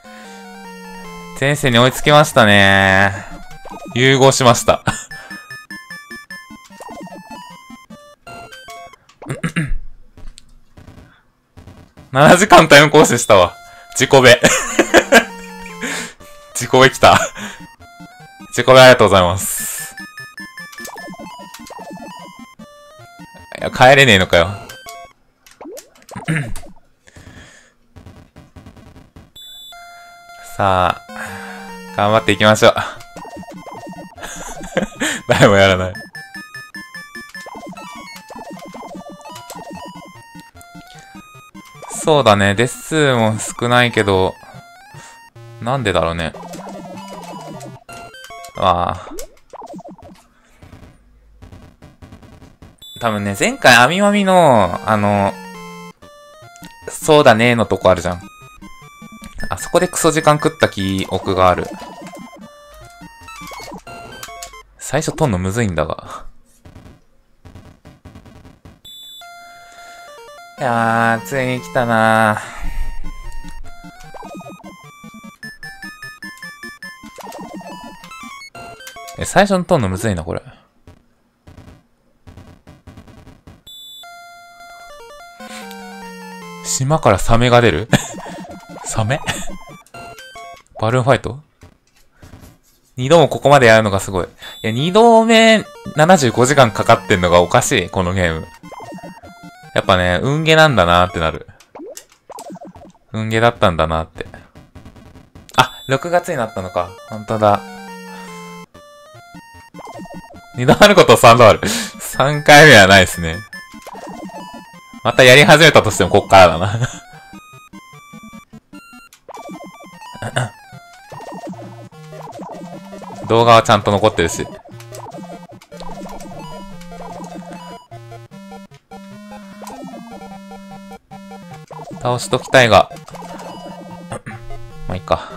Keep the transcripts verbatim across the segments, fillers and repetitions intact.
前世に追いつきましたね。融合しました。ななじかんタイムコースしたわ。自己ベ。自己ベ来た。自己ベありがとうございます。いや、帰れねえのかよ。さあ、頑張っていきましょう。誰もやらない。そうだね、デス数も少ないけど、なんでだろうね。ああ。多分ね、前回アミマミの、あの、そうだねーのとこあるじゃん。あそこでクソ時間食った記憶がある。最初取んのむずいんだが。いやー、ついに来たなー。え、最初の取んのむずいな、これ。島からサメが出るサメバルーンファイト二度もここまでやるのがすごい。いや、二度目ななじゅうごじかんかかってんのがおかしい、このゲーム。やっぱね、運ゲーなんだなーってなる。運ゲーだったんだなーって。あ、ろくがつになったのか。ほんとだ。二度あることさんどある。さんかいめはないですね。またやり始めたとしてもこっからだな。動画はちゃんと残ってるし。倒しときたいが。まあいいか。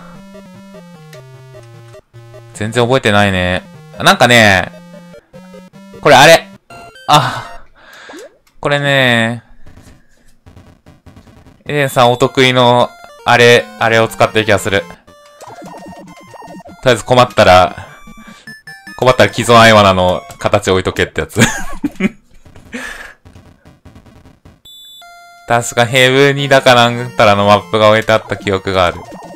全然覚えてないね。なんかね、これあれ。あ、これね、エレンさんお得意の、あれ、あれを使ってる気がする。とりあえず困ったら、困ったら既存アイワナの形置いとけってやつ。確かヘブにだかなんたらのマップが置いてあった記憶がある。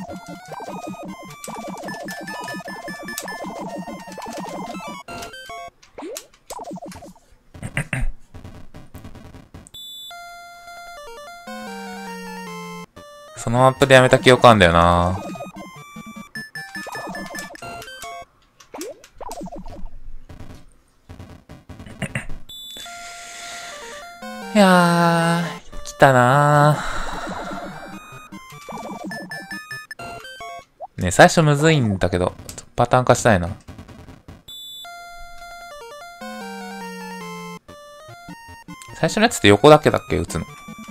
そのマップでやめた記憶あんだよな。いやー、来たなー。ね、最初むずいんだけど、パターン化したいな。最初のやつって横だけだっけ打つの。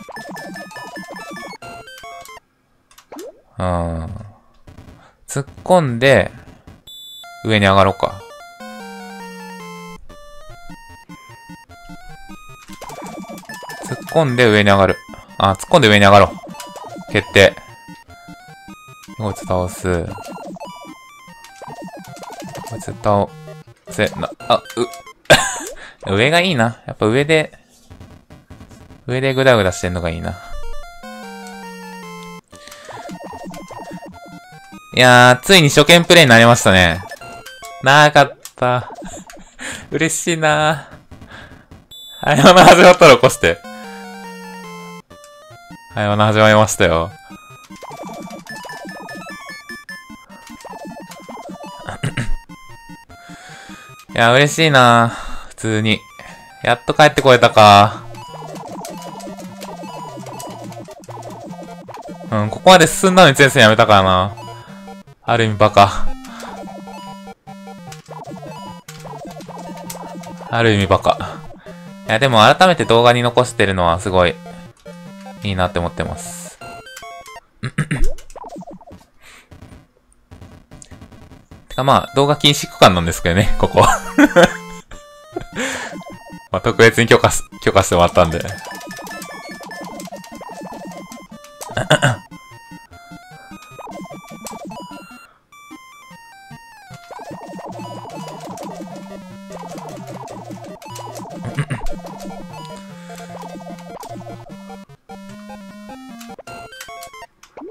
うん。突っ込んで、上に上がろうか。突っ込んで上に上がる。あ、突っ込んで上に上がろう。決定。こいつ倒す。こいつ倒せ、な、あ、う、上がいいな。やっぱ上で、上でグダグダしてんのがいいな。いやー、ついに初見プレイになりましたね。なかった。嬉しいなー。はい、あの始まったら起こして。はい、あの始まりましたよ。いや、嬉しいなー。普通に。やっと帰ってこれたか。うん、ここまで進んだのに前線やめたからな。ある意味バカ。ある意味バカ。いや、でも改めて動画に残してるのはすごいいいなって思ってます。てかまあ、動画禁止区間なんですけどね、ここ。まあ、特別に許可す、許可してもらったんで。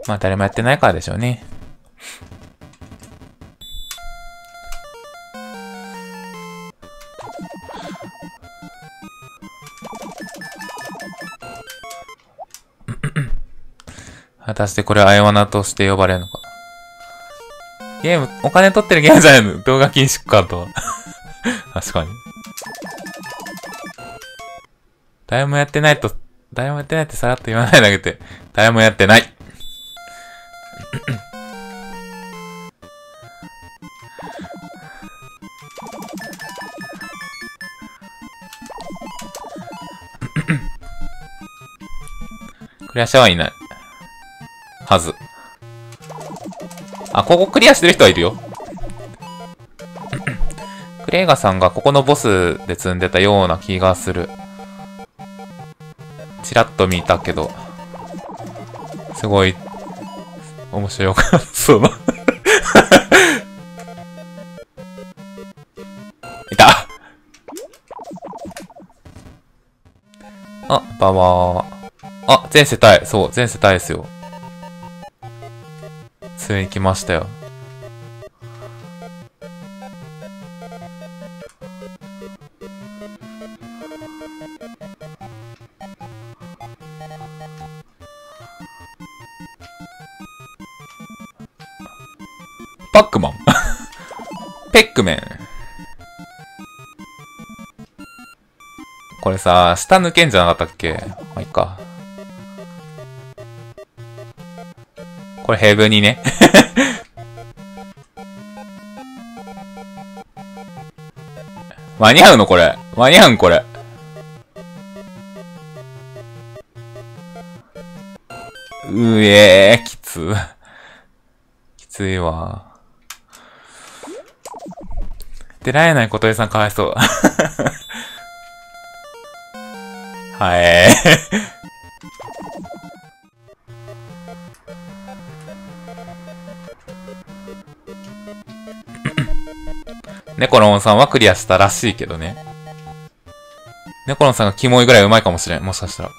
まあ誰もやってないからでしょうね。果たしてこれはアイワナとして呼ばれるのか。ゲーム、お金取ってるゲームじゃないの？動画禁止かと。確かに。誰もやってないと、誰もやってないってさらっと言わないだけで、誰もやってない。クリア者はいない。はず。あ、ここクリアしてる人はいるよ。クレイガさんがここのボスで積んでたような気がする。チラッと見たけど。すごい、面白かった。そうだ。いた！あ、ババー。あ、全世帯。そう、全世帯ですよ。ついに来ましたよ。パックマンペックメン。これさ、下抜けんじゃなかったっけ？まあ、いいか。これヘブにね。間に合うのこれ。間に合うんこれ。うえー、きつ。きついわ。出られないことえさんかわいそう。はい。ネコロンさんはクリアしたらしいけどね。ネコロンさんがキモいぐらいうまいかもしれん。もしかしたら。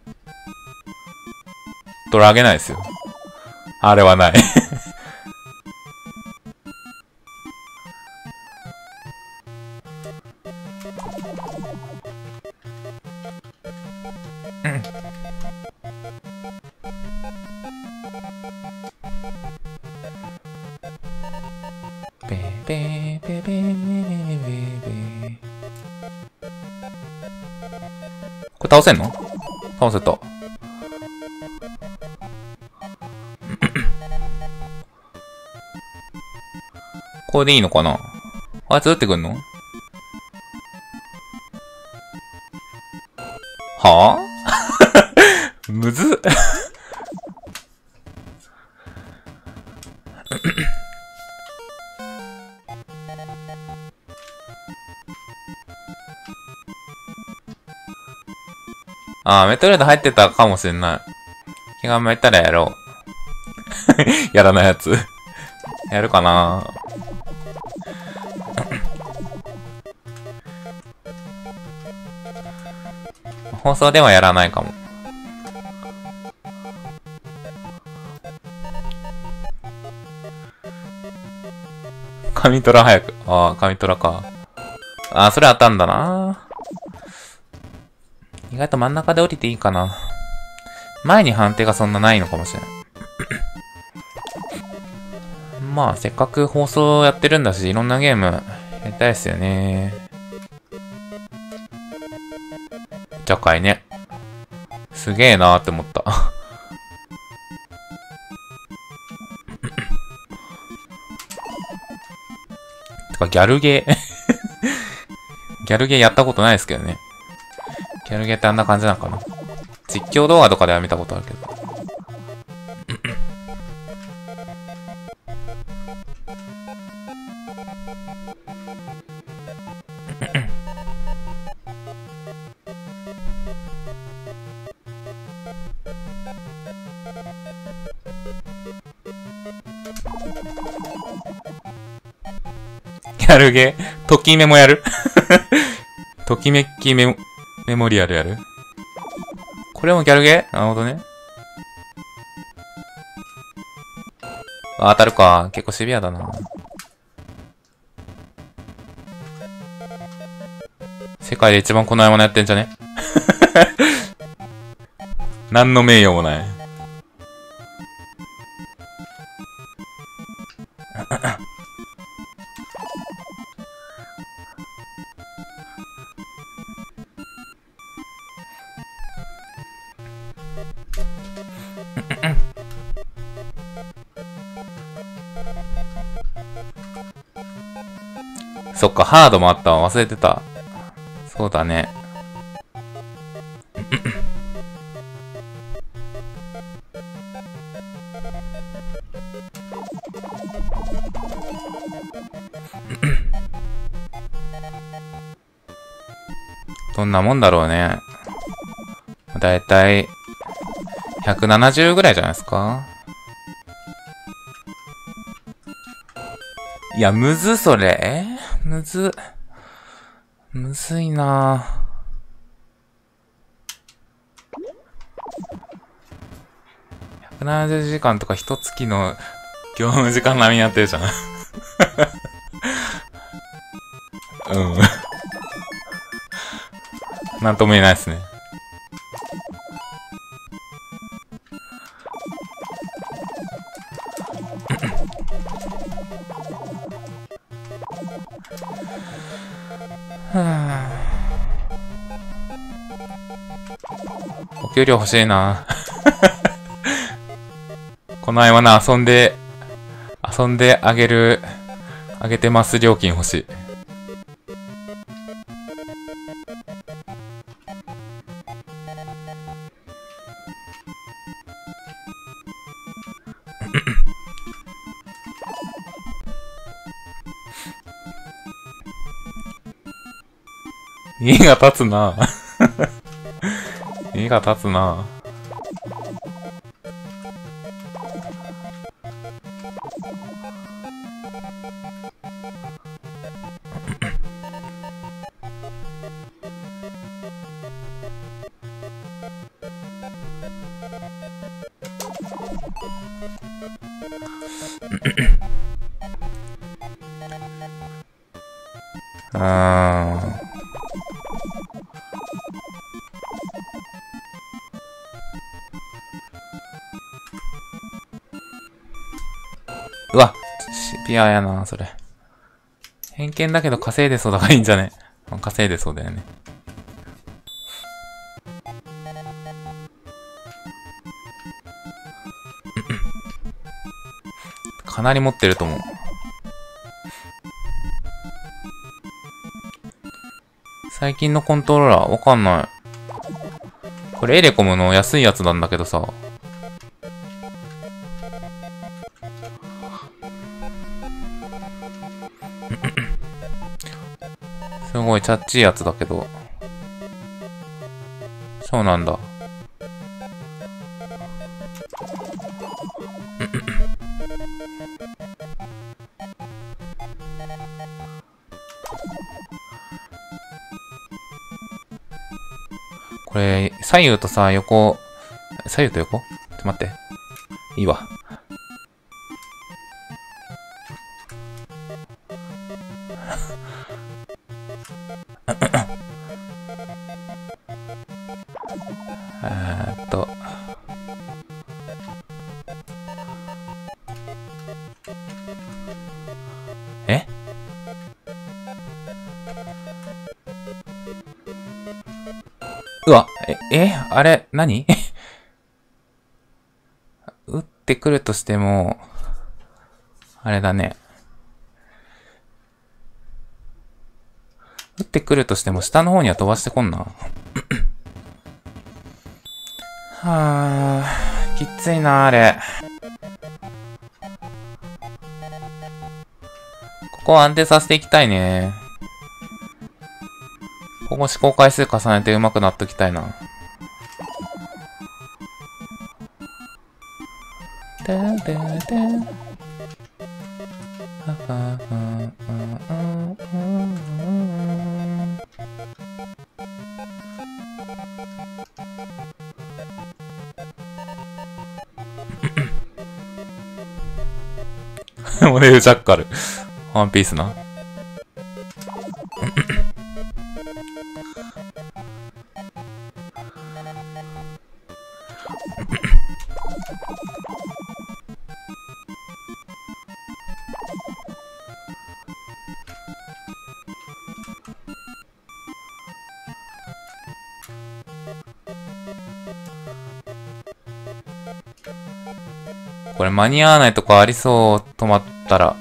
ドラあげないですよ。あれはない。ペーペーペーペーペーペー。これ倒せんの？倒せた。これでいいのかな？あいつ撃ってくんの？はぁ？むずっ。ああ、メトロイド入ってたかもしれない。気が向いたらやろう。やらないやつ。やるかな。放送ではやらないかも。神トラ早く。ああ、神トラか。ああ、それあったんだな。意外と真ん中で降りていいかな。前に判定がそんなないのかもしれない。まあ、せっかく放送やってるんだし、いろんなゲームやりたいですよね。じゃかいね。すげえなーって思った。てか、ギャルゲー。ギャルゲーやったことないですけどね。ギャルゲーってあんな感じなのかな。実況動画とかでは見たことあるけど。ギャルゲーときメモやるときめきメモ、メモリアルやるこれもギャルゲーなるほどね。 あ、当たるか。結構シビアだな。世界で一番この山のやってんじゃね何の名誉もない。そっか、ハードもあったわ。忘れてた。そうだね。どんなもんだろうね。だいたい、ひゃくななじゅうぐらいじゃないですか？いや、むず、それ。えむず。むずいなぁ。ひゃくななじゅうじかんとか一月の業務時間並みになってるじゃん。うん。なんとも言えないですね。お給料欲しいなこの間な、遊んで、遊んであげる、あげてます料金欲しい。家が立つな家が立つなうーん。うわ、シビアやな、それ。偏見だけど稼いでそうだからいいんじゃね？まあ、稼いでそうだよね。かなり持ってると思う。最近のコントローラーわかんない。これエレコムの安いやつなんだけどさ。すごいチャッチいやつだけど。そうなんだ。これ、左右とさ、横、左右と横？ちょっと待って。いいわ。えーっと。え？うわ、え、え、あれ、何撃ってくるとしても、あれだね。撃ってくるとしても下の方には飛ばしてこんな。はぁ、きついな、あれ。ここは安定させていきたいね。ここ試行回数重ねて上手くなっときたいな。てんてんてん。はははモデルジャッカル。ワンピースな。これ間に合わないとこありそう、止まったら。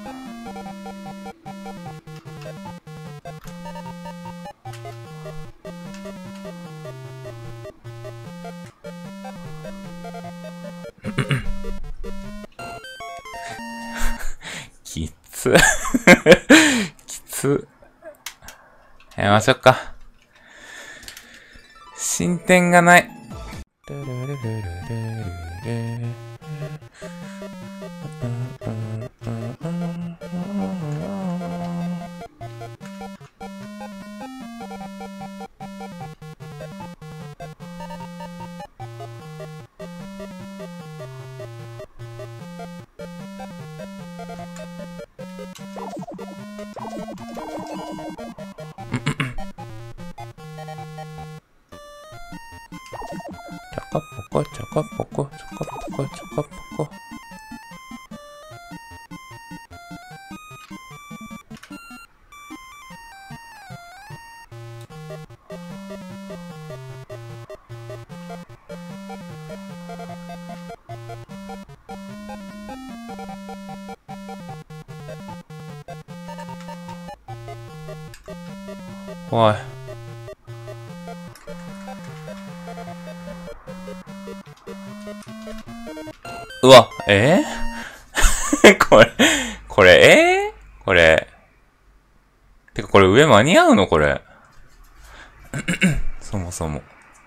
きつ。きつ。やめましょうか。進展がない。ちょこぽこちょこぽこちょこぽこちょこぽこ。おい。うわ、えー、これ、これ、えー、これ。てかこれ上間に合うのこれ。そもそも。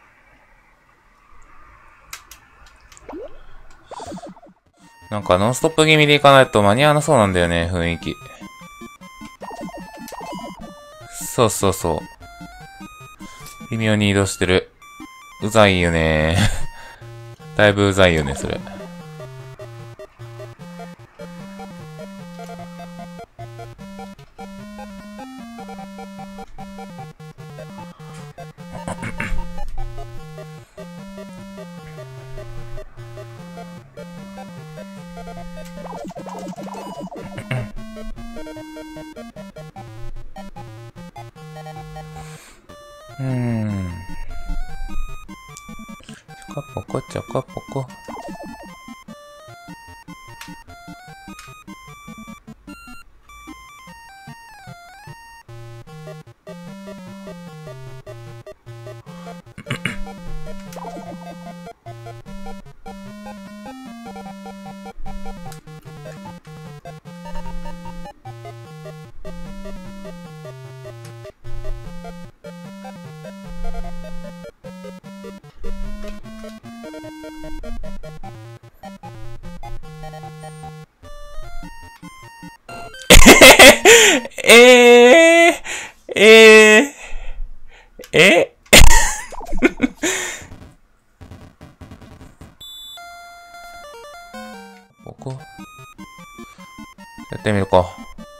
なんかノンストップ気味でいかないと間に合わなそうなんだよね、雰囲気。そうそうそう。微妙に移動してる。うざいよね。だいぶうざいよね、それ。うーん。ちょこぽこちょこぽこ。えー、えー、えここ。やってみるか。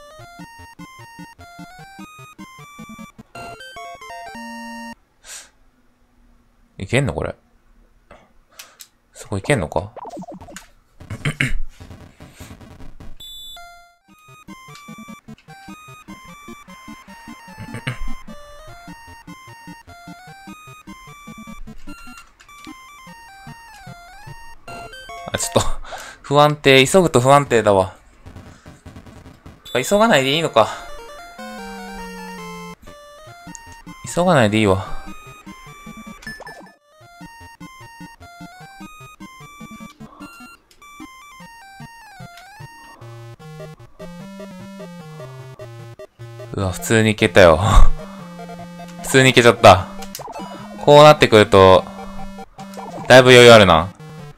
いけんのこれ。そこいけんのか。あ、ちょっと、不安定、急ぐと不安定だわ。急がないでいいのか。急がないでいいわ。うわ、普通にいけたよ。普通にいけちゃった。こうなってくると、だいぶ余裕あるな。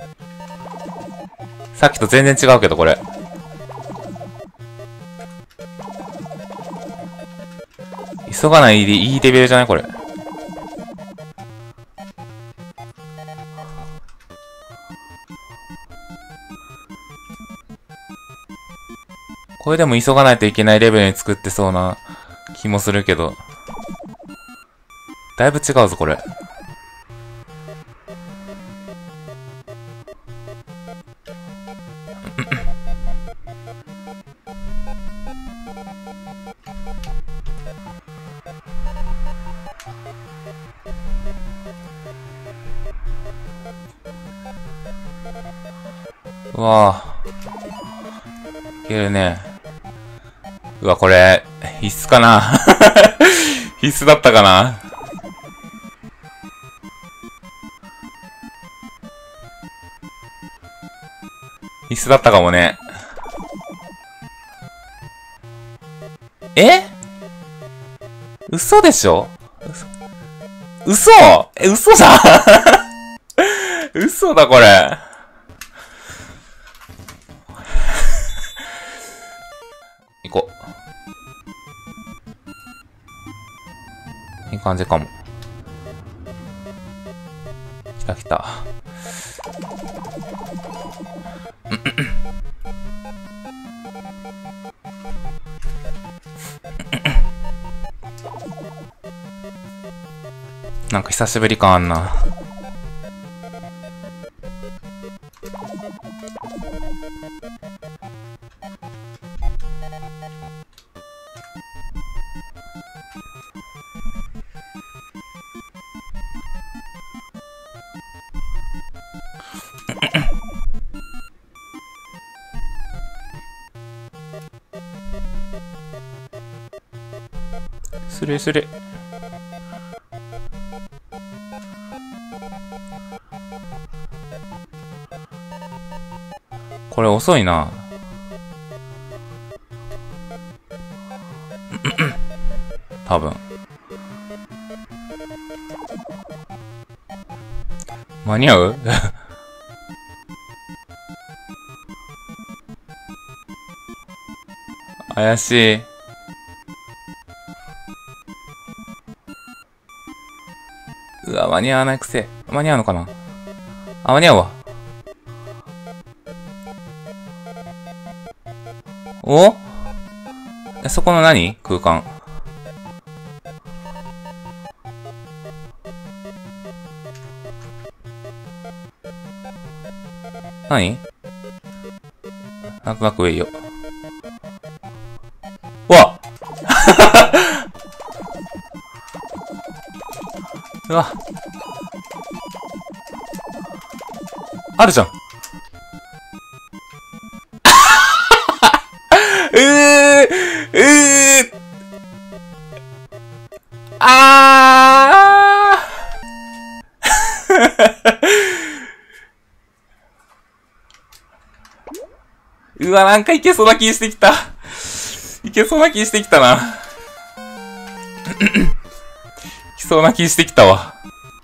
さっきと全然違うけど、これ。急がないでいいレベルじゃないこれ。 これでも急がないといけないレベルに作ってそうな気もするけど。だいぶ違うぞ、これ。うわぁ。いけるね。うわ、これ、必須かな必須だったかな。必須だったかもね。え？嘘でしょ？嘘？え、嘘だ嘘だ、これ。行こう。いい感じかも。来た来た。なんか久しぶり感あんな。するする。これ遅いな。多分。間に合う怪しい。うわ、間に合わないくせ。間に合うのかなあ、間に合うわ。お？え、そこの何？空間。何？なんとなく上いいよ。うわうわ。あるじゃん。うーうーあーうわ、なんかいけそうな気してきた。いけそうな気してきたな。いきそうな気してきたわ。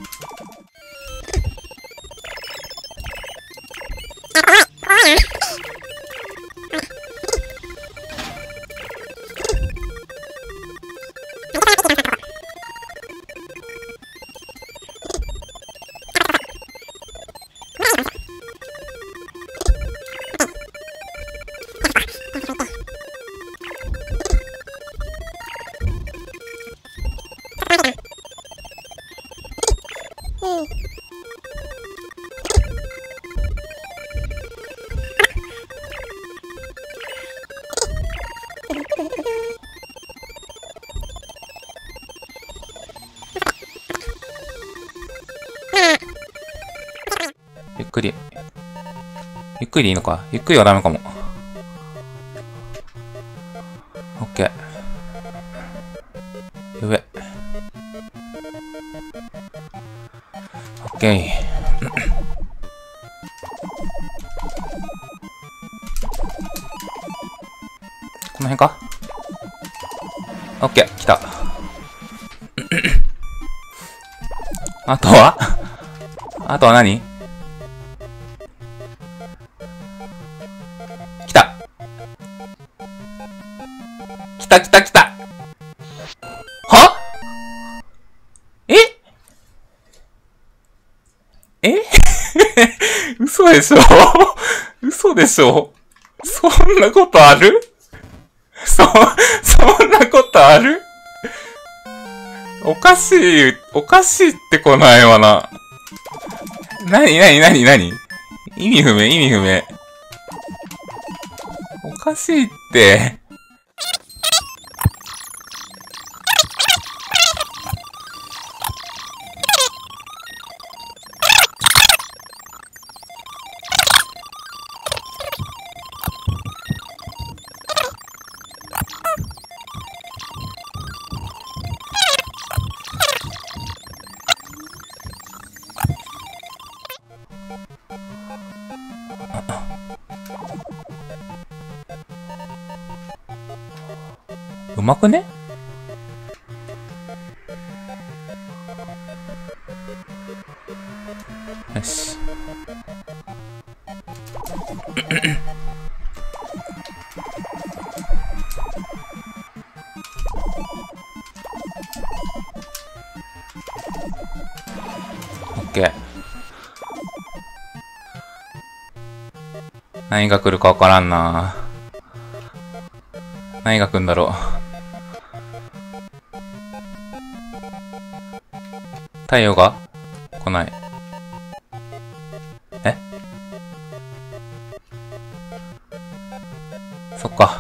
ゆっくり。ゆっくりでいいのか。ゆっくりはダメかも。オッケー。上。オッケー。この辺か？オッケー。来た。あとはあとは何？来た。来た来た来た。は？え？え嘘でしょ嘘でしょそんなことある？ そ、そんなことある？おかしい、おかしいってこないわな。なになになになに？意味不明、意味不明。おかしいって。うまくね？よし。オッケー。何が来るかわからんな。何が来るんだろう。太陽が来ない。え？そっか。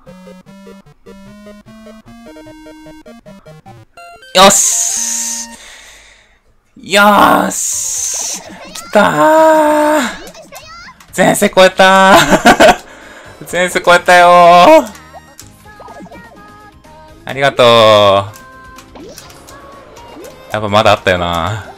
よし！よーし！来たー！前世超えたー前世超えたよー！ありがとう。やっぱまだあったよな。